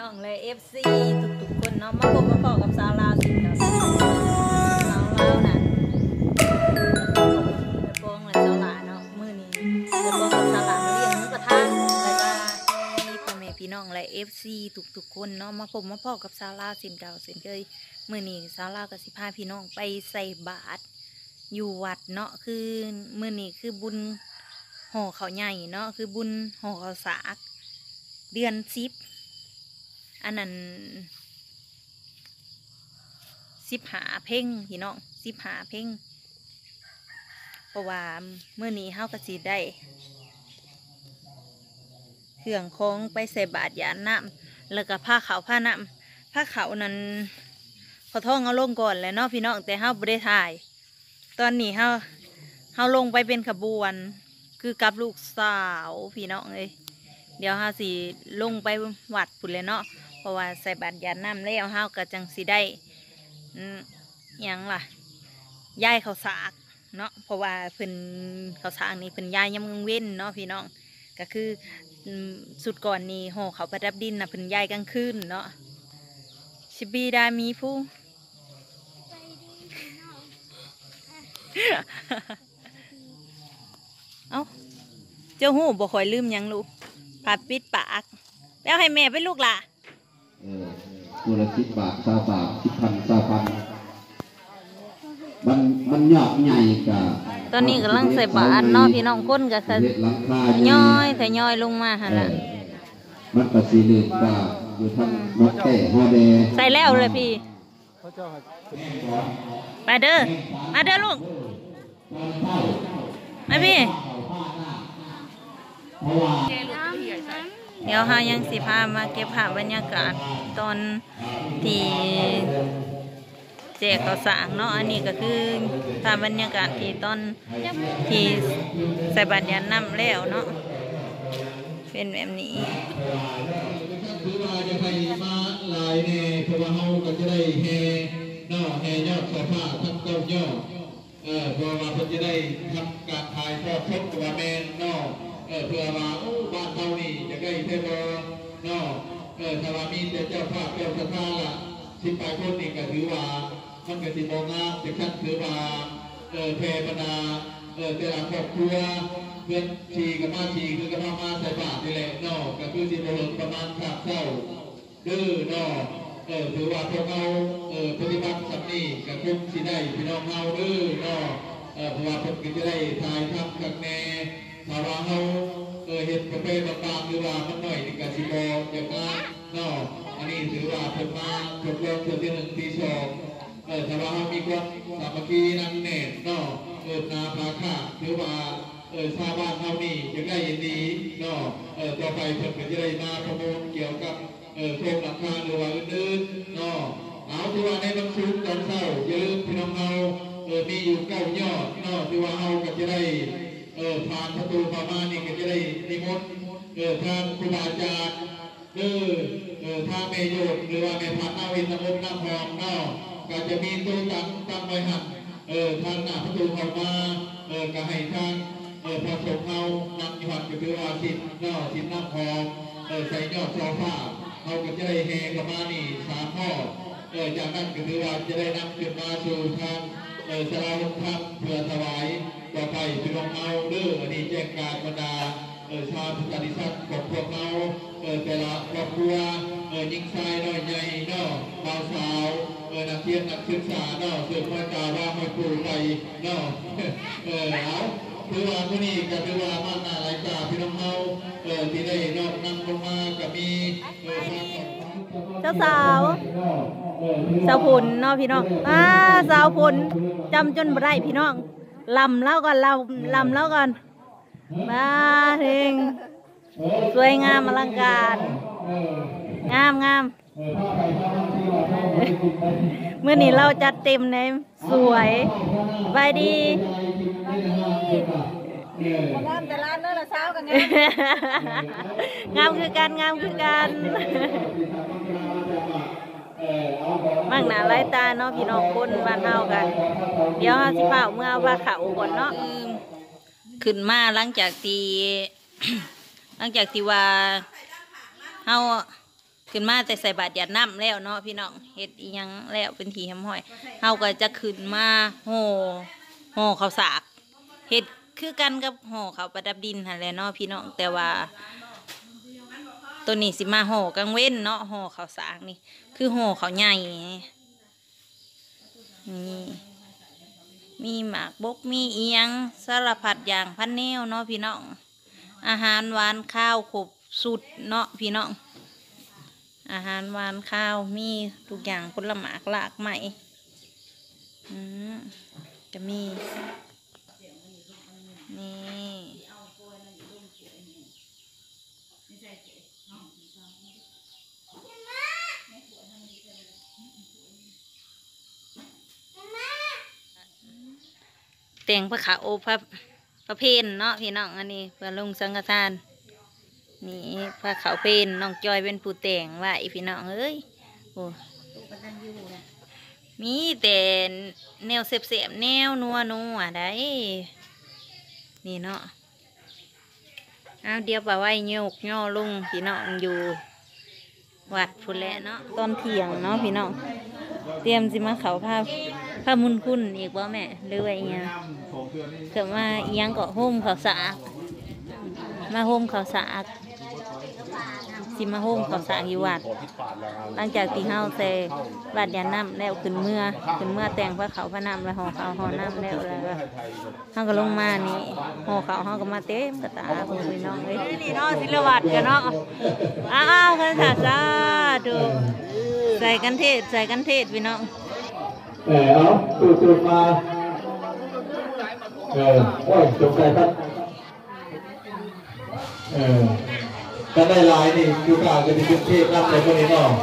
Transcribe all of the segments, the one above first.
องเลย FC ทุกๆคนเนาะมาพบมาพอกับสาวลาวสิกับสาวลาวนั่นไปโป้งเลยสาวลาเนาะมื้อนี้ไปโป้งกับสาวลามาเลี้ยงหมูกระทะแล้วก็มีพ่อแม่พี่น้องและ FC ทุกๆคนเนาะมาพบมาพอกับสาวลาวสินเก่าสินเคยมื้อนี้สาวลาวกับสิพาพี่น้องไปใส่บาตรอยู่วัดเนาะคือมื้อนี้คือบุญห่อข้าวใหญ่เนาะคือบุญห่อข้าวสากเดือน10อันนั้น15เพ่งพี่น้อง15เพ่งเพราะว่าเมื่อนี้เฮาก็สิได้เครื่องของไปใส่บาตรยาน้ำแล้วก็ผ้าขาวผ้าน้ำผ้าขาวนั้นขอท่องเอาลงก่อนเลยเนาะพี่น้องแต่เฮาบ่ได้ถ่ายตอนนี้เฮาลงไปเป็นขบวนคือกับลูกสาวพี่น้องเลยเดี๋ยวเฮาสิลงไปวัดพุ่นเลยเนาะเพราะว่าใส่บาตรยาน้ำแล้วเฮาก็จังสิได้หยังล่ะย้ายข้าวสากเนาะเพราะว่าเพิ่นข้าวสากนี่เพิ่นย้ายยามกลางเว้นเนาะพี่น้องก็คือสุดก่อนนี่ห่อข้าวประดับดินน่ะเพิ่นย้ายกลางคืนเนาะชิบีดามีผู้ เอ้าเจ้าหูบ่ค่อยลืมหยังลูกผ้าปิดปากแล้วให้แม่ไปลูกล่ะตัวละ10 บาท20 บาท10,000 20,000มันยอดใหญ่กะตอนนี้กำลังใส่บาตรเนาะพี่น้องคนก็คือทยอยลงมาหั่นล่ะมันก็สิลื่นกะอยู่ทางนกแก่ฮอแดใส่แล้วเลยพี่มาเด้อลูกมาพี่เดี๋ยวเฮายังสิพามาเก็บภาพบรรยากาศตอนที่แจกข้าวสารเนาะอันนี้ก็คือภาพบรรยากาศที่ตอนที่ใส่บาตรยาน้ำแล้วเนาะเป็นแบบนี้คือว่าจะไปมาหลายแน่เพราะว่าเฮาก็จะได้แห่เนาะแห่ยอดผ้าทั้ง9ยอดเพราะว่าเพิ่นจะได้ทำการถ่ายทอดสดว่าแม่นเนาะเพื่อว่าบ้านเฮานี่จะได้เทบ่เนาะถ้าว่ามีแต่เจ้าภาพเจ้าศรัทธาล่ะ10 ปลายคนนี่ก็ถือว่ามันก็สิบ่งามแต่คันถือว่าแผ่บรรดาแต่ละครอบครัวเพื่อนชีกับมาชีคือกับมาใส่บาตรนี่แหละเนาะก็คือสิบ่เฮิงประมาณ3 เท่าดื้อเนาะถือว่าพวกเราปฏิบัติสัมนี้กับคุมสิได้พี่น้องเฮาดื้อเนาะเพราะว่าเพิ่นก็จะได้ถ่ายทำกับแม่ถ้าว่าเฮาเฮ็ดประเภทต่างๆหรือว่ามันน้อยนี่ก็สิบ่อย่างนั้นเนาะอันนี้ถือว่าเพิ่นมาทดลองเทื่อที่1ที่2ถ้าว่าเฮามีความสามัคคีนั่นแน่เนาะนาภาค่าถือว่าชาวบ้านเฮานี่จะได้ยินดีเนาะต่อไปเพิ่นก็จะได้มาประมูลเกี่ยวกับโครงหลังคาหรือว่าอื่นๆเนาะเอาที่ว่าในบางชุดตอนเช้าอย่าลืมพี่น้องเฮามีอยู่9 ยอดเนาะที่ว่าเฮาก็จะได้ผ่านประตูประมาณนี้ก็จะได้นิมนต์ทางครูบาอาจารย์ทางแม่โยกหรือว่าแม่พันนาวินตำบลน้ำพองเนาะก็จะมีตู้ตั้งไว้หันทางหน้าประตูเข้ามาก็ให้ทางพระสงฆ์เฮานำอยู่หันก็คือว่าสิบเนาะสิบน้ำพองใส่ยอดโซฟาเขาก็จะได้แห่ประมาณนี้3 ข้อจากนั้นก็คือว่าจะได้นำขึ้นมาสู่ทางสลาลงธรรมเพื่อถวายต่อไปพี่น้องเฮาอันนี้แจ้งการบรรดาชาวพุทธบริษัทของพวกเราแต่ละครอบครัวยิ่งชายน้อยใหญ่เนาะบ่าวสาวนักเรียนนักศึกษาเนาะเสื่อมมาจาว่าไม่ปลูกไปเนาะเอาคือว่าผู้นี้ก็คือว่ามาหน้าหลายตาพี่น้องเฮาที่ได้นอกนำลงมาก็มีเจ้าสาวผลเนาะพี่น้องสาวผลจำจนบ่ได้พี่น้องลำแล้วก่อนลำแล้วก่อนมาถึงสวยงามอลังการงามเมื่อนี้เราจัดเต็มเลยสวยไปดีงามแต่ร้านเนื้อละเช้ากันงามคือกันมั่งหนาไร้ตาเนาะพี่น้องคนบ้านเฮากันเดี๋ยวสิเผาเมื่อว่าเขาก่อนเนาะขึ้นมาหลังจากที่ว่าเฮา เทขึ้นมาแต่ใส่บาตรหยาดน้ำแล้วเนาะพี่น้องเฮ็ดอีหยังแล้วเป็นทีห้ำห้อยเฮาก็จะขึ้นมาห่อข้าวสากเฮ็ดคือกันกับห่อข้าวประดับดินหั่นแหละเนาะพี่น้องแต่ว่าตัวนี้สิมาห่อกลางเว้นเนาะห่อข้าวสากนี่คือห่อข้าวใหญ่นี่มีหมากบกมีอีหยังสารพัดอย่างพันแนวเนาะพี่น้องอาหารหวานข้าวขบสุดเนาะพี่น้องอาหารหวานข้าวมีทุกอย่างผลไม้หลากใหม่จะมีนี่แต่งพระขาวพระเพนเนาะพี่น้องอันนี้เพื่อลงสังฆทานนี่พระขาวเพนน้องจอยเป็นผู้แต่งไว้พี่น้องเอ้ยโอ้มีแต่แนวเสียบๆแนวนัวได้นี่เนาะเอาเดี๋ยวป่าไว้โยกย่อลงพี่น้องอยู่วัดพุ่นแหละเนาะตอนเที่ยงเนาะพี่น้องเตรียมสิมาเขาผ้ามุนคุณอีกบ่แม่หรือว่าอีหยังเกิดมาอีหยังก็ห่มข้าวสากมาห่มข้าวสากสิมาห่มข้าวสากอยู่วัดหลังจากที่เฮาเซบาดยาน้ำแล้วขึ้นเมื่อแต่งพระเขาพระน้ำแล้วห่อเขาห่อน้ำแล้วเฮาก็ลงมานี่ห่อเขาเฮาก็มาเต็มกระตาพี่น้องเลยนี่เนาะศิลวัตกันเนาะอ้าวกันสาธุใส่กันเทศพี่น้องเอาสูดมาโอ้ยสงสัยท่านก็ได้ลายนี่คือการจะเป็นเทพรับในพวกนี้เนาะ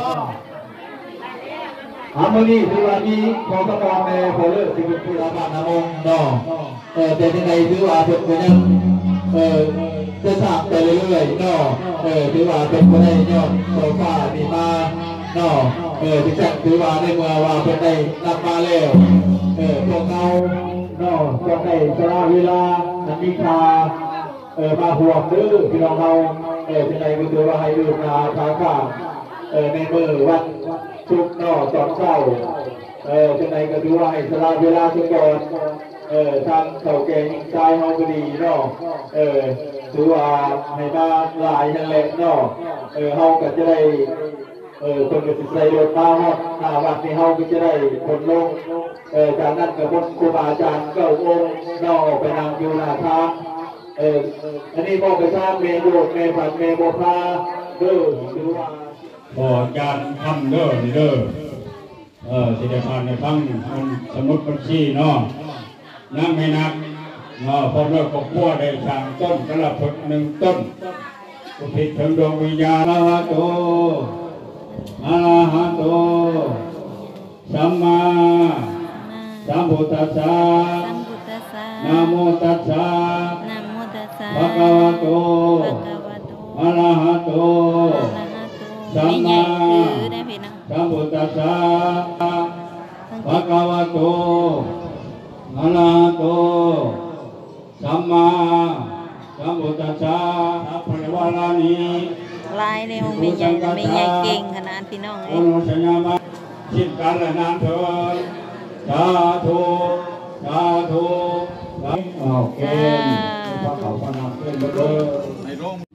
มื้อนี้คือวันนี้ขอสมองในพอเลิกที่เป็นผู้รับน้ำมงเนาะแต่ในถือว่าเป็นยังจะสามไปเรื่อยๆเนาะถือว่าเป็นคนได้ยอดโซฟาดีมาเนาะที่จัดถือว่าในเมื่อว่าเป็นได้รับมาแล้วพวกเราเนาะจะได้สละเวลาอันมีค่ามาห่วงดื้อพี่น้องเราที่ไหนก็ถือว่าให้ดูนาทางข้างในมือวันชุกนอตอนเช้าที่ไหนก็ถือว่าให้สละเวลาทุกคนทางเก่าแก่ยิ่งใจเฮาก็ดีเนาะถือว่าให้มาหลายนั่นแหละเนาะเฮาก็จะได้คนก็จะใส่รถมาฮอดหน้าวัดนี่เฮาก็จะได้คนลงจากนั้นก็บนครูบาอาจารย์เก้าองค์เนาะไปนั่งอยู่หน้าทางอันนี้บอกไปทราบเมโยเมผัดเมโมพาเด้อหรือว่าบอกการทำเด้อนี่เด้อสิได้ผ่านในฟังมันสมุดบัญชีเนาะนั่งไม่นักเนาะพอเลิกก็พัวได้สั่งต้นกระพุทธหนึ่งต้นอุทิศถึงดวงวิญญาณอะระหะโตอะระหะโตสัมมาสัมพุทธัสสะนะโมตัสสะภะคะวะโตอะระหะโตสัมมาสัมพุทธัสสะภะคะวะโตอะระหะโตสัมมาสัมพุทธัสสะอะภะวะลานิลายในห้องไม่ใหญ่เก่งขนาดพี่น้องเอ้ยชิดกันและนานเถิดสาธุสาธุโอเคพระเขาพนักเพื่อนเลยในร่ม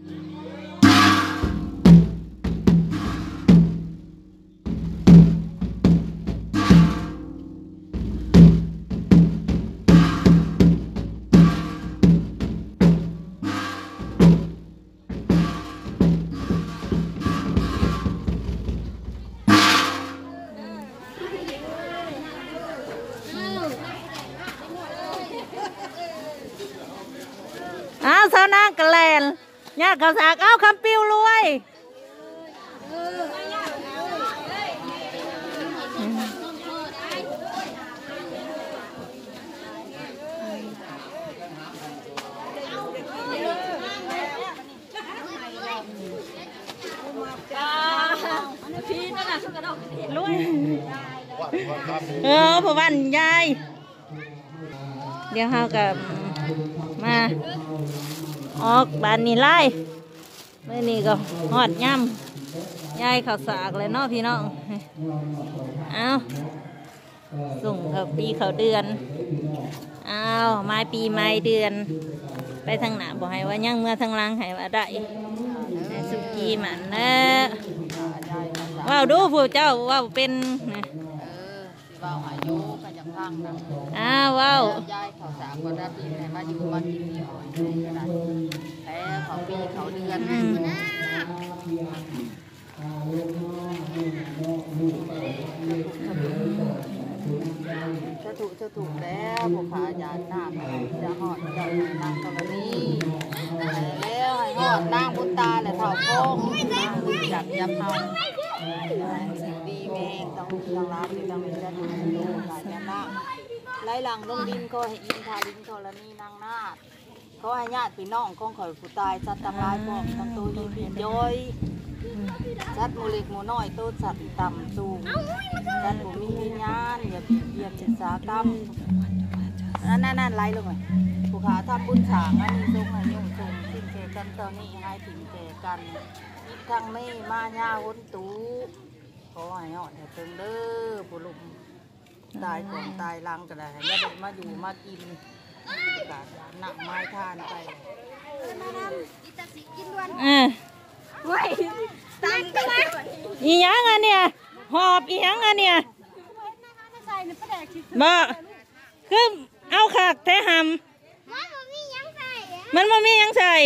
สาวนางกระแลนญาติเขาสากคำปิ้วรวยผู้บ้านยายเดี๋ยวเขากับมาออกบ้านนี่ไล่เมื่อนี้ก็หอดย่ำยายข้าวสากเลยเนาะพี่น้องเอาส่งเขาปีเขาเดือนเอาไม้ปีไม้เดือนไปทางหน้าบอกให้ว่ายังเมื่อทางหลังให้ว่าได้สุกี้มันนะว้าวดูผู้เจ้าว้าวเป็นนะว่าวอายุก็จะพังนะว้าวยายเขาสามคนได้ปีไหนมาอยู่มากินนี่อ่อยก็ได้แต่เขาปีเขาเดือนจะถูกแล้วผู้ขายาหน้าจะหอดจะนางกรณีแล้วให้หอดนางบุญตาและเท่าโค้งนางบุญจับยับเฮาสิ่งดีแม่ต้องรับต้องมีจะดูดูหลายหน้าไล่หลังลงดินก็ให้อินทาลินธรณีนางนาคเขาให้ญาติพี่น้องของข่อยผู้ตายสัตว์ตำลายพวกทั้งตัวยิงปีย้อยสัตว์หมูเล็กหมูน้อยตัวสัตว์ต่ำสูงสัตว์หมูมีวิญญาณอย่าเบียดศึกษากรรมนั่นไล่ลงเลยผู้ขาทำบุญฉางอันนี้ทรงให้ยุ่งทรงสิ้นเจกันตอนนี้ให้ถึงเจกันทั้งไม่มาญาวนตูขอให้หอดให้ตึงเด้อผู้ลุงตายก่อนตายลังก็ได้ให้ญาติมาอยู่มากินกาหนักไม้ทานไปอีหยังอันเนี่ยหอบอีหยังอันเนี่ยบ่คือเอาขากแท้หำมันบ่มีหยังใส่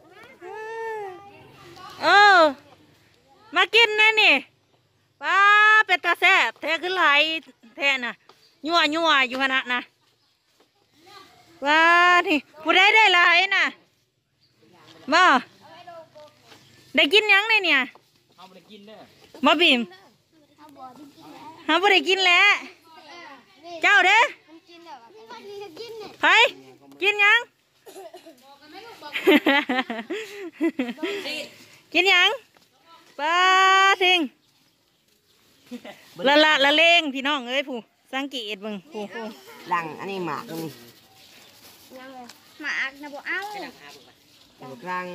มากินนะนี่ป้าเป็ดตาแซ่บแท้ขึ้นไหลแท้น่ะยั่วอยู่ขนาดน่ะว้าที่ผู้ใดได้หลายน่ะบ่ได้กินยังเนี่ยบ่บีมเขาบ่ได้กินแล้วเจ้าเด้ไปกินยังกินยังป้าทิงละเลงพี่น้องเอ้ยผู้สังเกตเบิ่งผู้หลังอันนี้หมากนี่หมากนะบ่เอาหลัง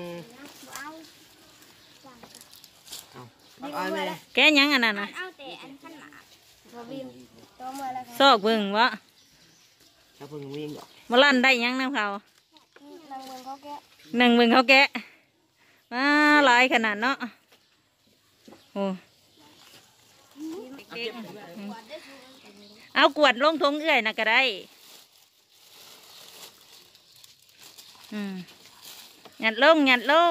เอาเลยแกยังอันนั้นนะเอาแต่อันขันหมากบ่บิมตัวเมื่อไรซอกเบิ่งวะแล้วเพิ่งวิ่งดอกมาลั่นได้ยังน้ำเขานั่งเบิ่งเขาแกะมาหลายขนาดเนาะโอ้เอากวดลงทงเอื้อยนะก็ได้หยัดลง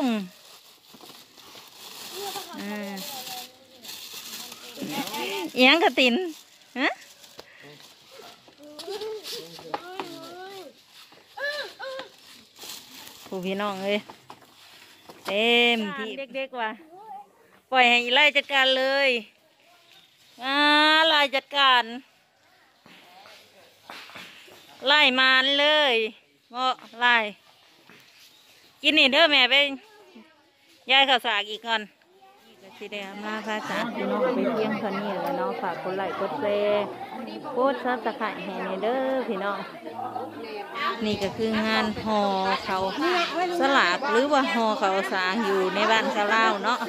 เอียงกระตินฮะผู้พี่น้องเลยเต็มที่เด็กๆว่ะปล่อยให้ไล่จัดการเลยไล่จัดการไล่มานเลยเหมาะไล่กินนี่เด้อแม่ไปยายข้าวสากอีกก่อนที่ได้มาพระจากพี่น้องไปเที่ยงเท่านี้แล้วเนาะฝากกดไลค์กดแชร์กดซับสไครต์ให้เด้อพี่น้องนี่ก็คืองานห่อเขาสลากหรือว่าห่อเขาสางอยู่ในบ้านชาวลาวเนาะ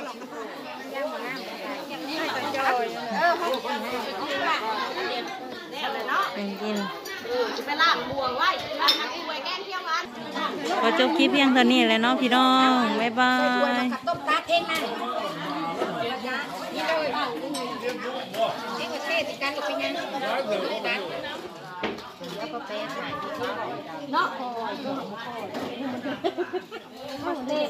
กินไปลากบัวไว้ลากบัวแกงเที่ยววันพอจบคลิปเพียงเท่านี้เลยเนาะพี่น้องบ๊ายบายต้มตัดเองนะเนาะเล็ก